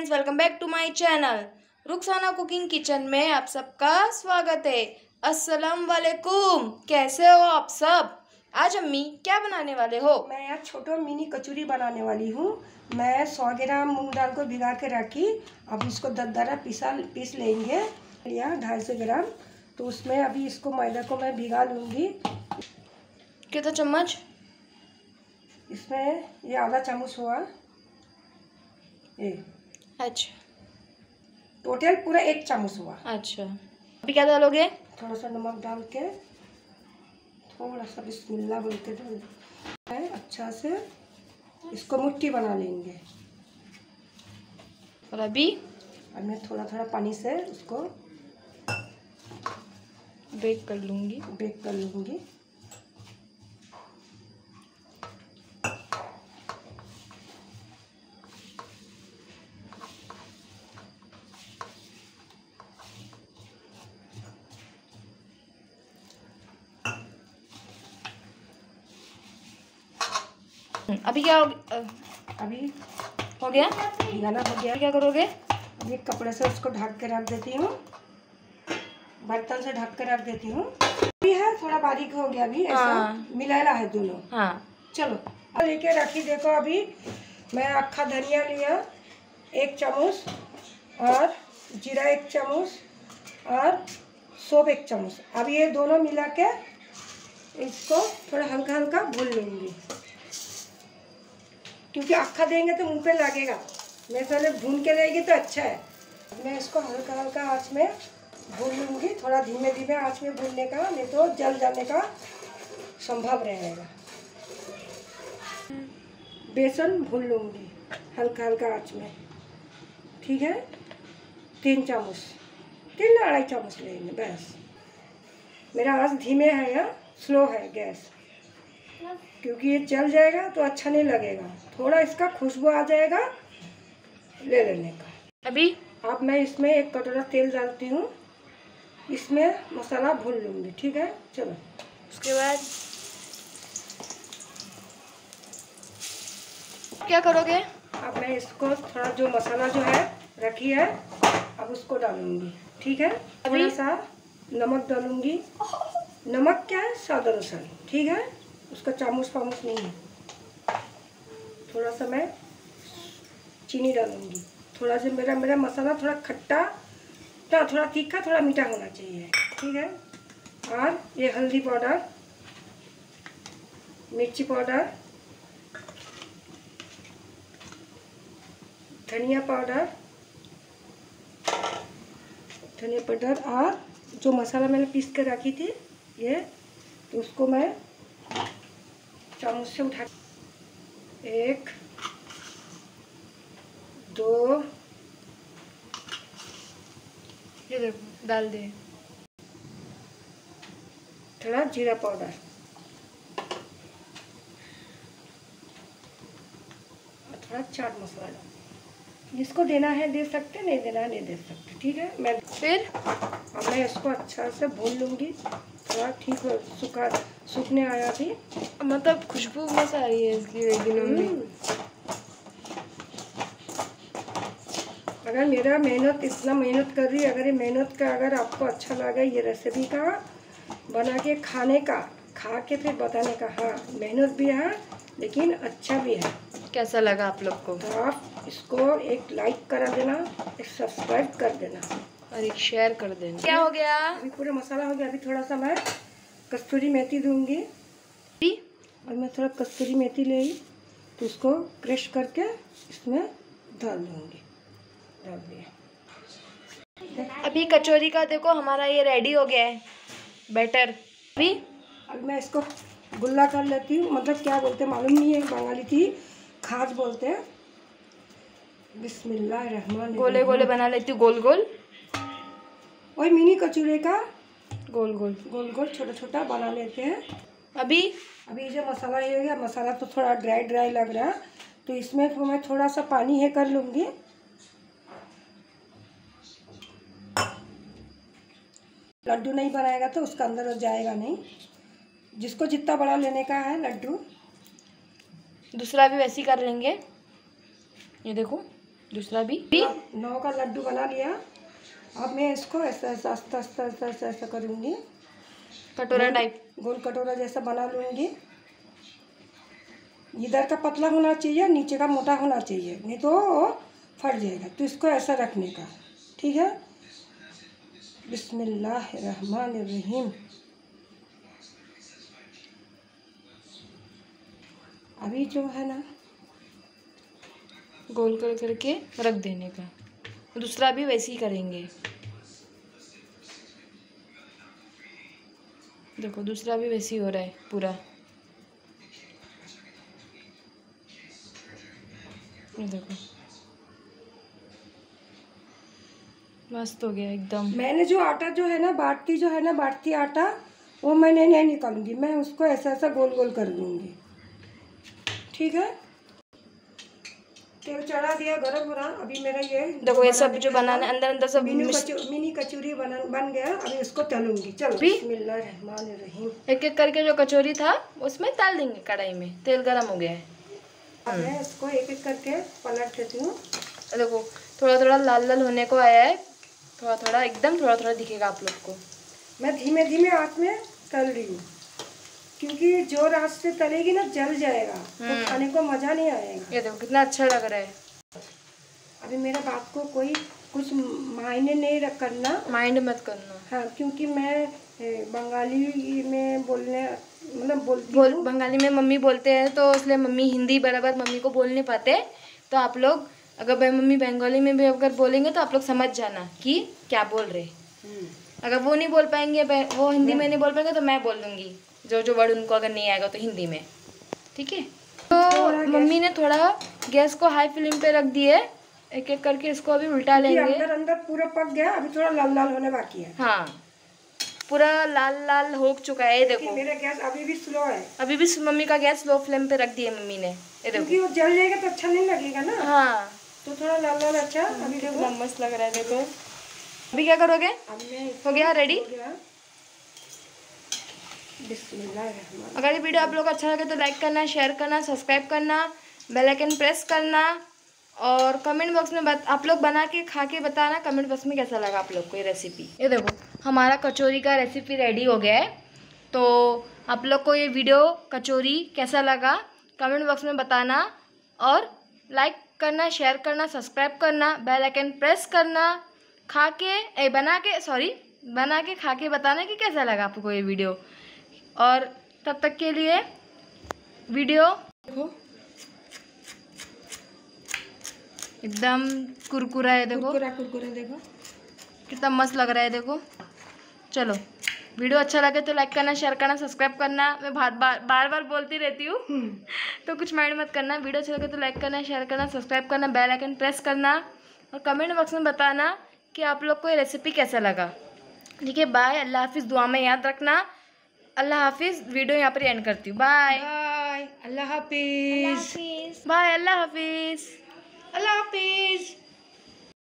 Friends, welcome back to my channel Rukhsana cooking kitchen में आप सबका स्वागत है। अस्सलाम वालेकुम, कैसे हो आप सब। आज अम्मी क्या बनाने वाले हो? मैं आज छोटा मिनी कचौरी बनाने वाली हूँ। मैं 100 ग्राम मूंग दाल को भिगा के रखी। अब इसको दरदरा पीस लेंगे या 250 ग्राम। तो उसमें अभी इसको मैदा को मैं भिगा लूँगी। कितना चम्मच? इसमें ये आधा चम्मच हुआ ये। अच्छा, टोटल पूरा 1 चम्मच हुआ। अच्छा, अभी क्या डालोगे? थोड़ा सा नमक डाल के थोड़ा सा बिस्मिल्लाह बोलते डाल अच्छा से इसको मुट्ठी बना लेंगे। और अभी अब मैं थोड़ा थोड़ा पानी से उसको बेक कर लूँगी। अभी क्या अभी हो गया? गाना हो गया। क्या करोगे? अभी कपड़े से उसको ढक के रख देती हूँ, बर्तन से ढक के रख देती हूँ। अभी है थोड़ा बारीक हो गया, अभी ऐसा मिलाना है दोनों। हाँ, चलो लेके रखी। देखो अभी मैं अक्खा धनिया लिया 1 चम्मच और जीरा 1 चम्मच और सौंफ 1 चम्मच। अब ये दोनों मिला के इसको थोड़ा हल्का हल्का भून लूँगी, क्योंकि अक्खा देंगे तो मुंह पे लगेगा। मैं पहले भून के रहेगी तो अच्छा है। मैं इसको हल्का हल्का आँच में भून लूँगी, थोड़ा धीमे धीमे आँच में भूनने का, नहीं तो जल जाने का संभव रहेगा। बेसन भून लूँगी हल्का हल्का आँच में, ठीक है। 3 चम्मच, 3-2.5 चम्मच लेंगे बस। मेरा आँच धीमे है या स्लो है गैस, क्योंकि ये जल जाएगा तो अच्छा नहीं लगेगा। थोड़ा इसका खुशबू आ जाएगा ले लेने का। अभी अब मैं इसमें 1 कटोरा तेल डालती हूँ, इसमें मसाला भून लूँगी, ठीक है। चलो उसके बाद क्या करोगे? अब मैं इसको थोड़ा जो मसाला जो है रखी है अब उसको डालूँगी, ठीक है। थोड़ा सा नमक डालूँगी। नमक क्या है, स्वाद अनुसार, ठीक है। उसका चामच नहीं है। थोड़ा सा मैं चीनी डालूँगी। थोड़ा सा मेरा मसाला थोड़ा खट्टा, थोड़ा तीखा, थोड़ा मीठा होना चाहिए, ठीक है। और ये हल्दी पाउडर, मिर्ची पाउडर, धनिया पाउडर और जो मसाला मैंने पीस के रखी थी ये, तो उसको मैं चामच से उठा 1 2 ये देखो डाल दे। थोड़ा जीरा पाउडर और थोड़ा चाट मसाला। जिसको देना है दे सकते, नहीं देना है नहीं दे सकते, ठीक है। मैं फिर अब मैं इसको अच्छा से भून लूँगी। थोड़ा ठीक हो सूखने आया थी, मतलब खुशबू मस्त आ रही है इसकी। लेकिन अगर मेरा इतना मेहनत कर रही है, अगर ये मेहनत का अगर आपको अच्छा लगा ये रेसिपी का बना के खाने का, खा के फिर बताने का, हाँ मेहनत भी है लेकिन अच्छा भी है। कैसा लगा आप लोग को? तो आप इसको एक लाइक कर देना, एक सब्सक्राइब कर देना और एक शेयर कर देना। क्या हो गया? अभी पूरा मसाला हो गया। अभी थोड़ा सा मैं कस्तूरी मेथी दूंगी। और मैं थोड़ा कस्तूरी मेथी ले आई तो उसको क्रश करके इसमें डाल दूंगी। डाल दिया। अभी कचौरी का देखो हमारा ये रेडी हो गया है बैटर। अब मैं इसको गुल्ला कर लेती हूँ, मतलब क्या बोलते हैं मालूम नहीं है, बंगाली थी खाज बोलते हैं। बिस्मिल्लाहिर्रहमानिर्रहीम। गोले गोले बना लेती हूँ, गोल गोल। वही मिनी कचौरे का गोल गोल छोटा छोटा बना लेते हैं। अभी जो मसाला ये हो गया, मसाला तो थोड़ा ड्राई लग रहा है, तो इसमें तो मैं थोड़ा सा पानी है कर लूँगी। लड्डू नहीं बनाएगा तो उसका अंदर जाएगा नहीं। जिसको जितना बड़ा लेने का है लड्डू, दूसरा भी वैसे ही कर लेंगे। ये देखो दूसरा भी 9 का लड्डू बना लिया। अब मैं इसको ऐसा ऐसा आस्ता आस्ता ऐसा ऐसा ऐसा करूँगी, कटोरा टाइप, गोल कटोरा जैसा बना लूँगी। इधर का पतला होना चाहिए, नीचे का मोटा होना चाहिए, नहीं तो फट जाएगा। तो इसको ऐसा रखने का, ठीक है। बिस्मिल्लाहिर्रहमानिर्रहीम। अभी जो है ना गोल कर करके रख देने का। दूसरा भी वैसे ही करेंगे। देखो दूसरा भी वैसे ही हो रहा है पूरा। ये देखो मस्त हो गया एकदम। मैंने जो आटा जो है ना बाटती आटा, वो मैंने नहीं निकालूंगी, मैं उसको ऐसा ऐसा गोल गोल कर दूंगी, ठीक है। तेल चढ़ा दिया, गरम हो रहा। अभी मेरा ये देखो ये सब जो बनाना अंदर अंदर सब मिनी कचौरी बन गया। अभी इसको तलूंगी। चलो बिस्मिल्लाहिर्रहमानिर्रहीम। एक एक करके जो कचौरी था उसमें डाल देंगे कढ़ाई में। तेल गरम हो गया है। अब मैं इसको एक एक करके पलट देती हूँ। देखो थोड़ा थोड़ा लाल लाल होने को आया है, थोड़ा थोड़ा एकदम थोड़ा थोड़ा दिखेगा आप लोग को। मैं धीमे धीमे आंच में तल रही हूँ, क्योंकि जोर आंच से तलेगी ना जल जाएगा, तो खाने को मजा नहीं आएगा। ये देखो कितना अच्छा लग रहा है। अभी मेरा बात को कोई कुछ मायने नहीं करना, माइंड मत करना। हाँ, क्योंकि मैं बंगाली में बोलने मतलब बंगाली में मम्मी बोलते हैं, तो इसलिए मम्मी हिंदी बराबर मम्मी को बोल नहीं पाते। तो आप लोग अगर मम्मी बंगाली में भी अगर बोलेंगे तो आप लोग समझ जाना कि क्या बोल रहे। अगर वो नहीं बोल पाएंगे, वो हिंदी में नहीं बोल पाएंगे, तो मैं बोल दूँगी जो वर्ड उनको अगर नहीं आएगा तो हिंदी में, ठीक है। तो मम्मी ने थोड़ा गैस को हाई फ्लेम पे रख दिए। एक एक करके इसको अभी उल्टा लेंगे। अंदर अंदर पूरा पक गया, अभी थोड़ा लाल लाल होने बाकी है। हाँ पूरा लाल लाल हो चुका है। देखो मेरा गैस अभी भी स्लो है। अभी भी मम्मी का गैस लो फ्लेम पे रख दिया मम्मी ने। ये देखो क्योंकि वो जल जाएगा तो अच्छा नहीं लगेगा ना। हाँ तो थोड़ा लाल लाल अच्छा। अभी देखो मस्त लग रहा है। देखो अभी क्या करोगे? हो गया रेडी। अगर ये वीडियो आप लोग को अच्छा लगे तो लाइक करना, शेयर करना, सब्सक्राइब करना, बेल आइकन प्रेस करना, और कमेंट बॉक्स में आप लोग बना के खा के बताना कमेंट बॉक्स में कैसा लगा आप लोग को ये रेसिपी। ये देखो हमारा कचौरी का रेसिपी रेडी हो गया है। तो आप लोग को ये वीडियो कचौरी कैसा लगा कमेंट बॉक्स में बताना, और लाइक करना, शेयर करना, सब्सक्राइब करना, बेल आइकन प्रेस करना, बना के खा के बताना कि कैसा लगा आपको ये वीडियो। और तब तक के लिए वीडियो देखो एकदम कुरकुरा है। देखो कुरकुरा देखो कितना मस्त लग रहा है। देखो चलो वीडियो अच्छा लगे तो लाइक करना, शेयर करना, सब्सक्राइब करना। मैं बार बार बोलती रहती हूँ तो कुछ माइंड मत करना। वीडियो अच्छा लगे तो लाइक करना, शेयर करना, सब्सक्राइब करना, बेल आइकन प्रेस करना, और कमेंट बॉक्स में बताना कि आप लोग को ये रेसिपी कैसा लगा। ठीक है, बाय, अल्लाह हाफिज़। दुआ में याद रखना। अल्लाह हाफिज़। वीडियो यहाँ पर एंड करती हूँ। बाय बाय, अल्लाह हाफिज़। बाय, अल्लाह हाफिज़। अल्लाह हाफिज़।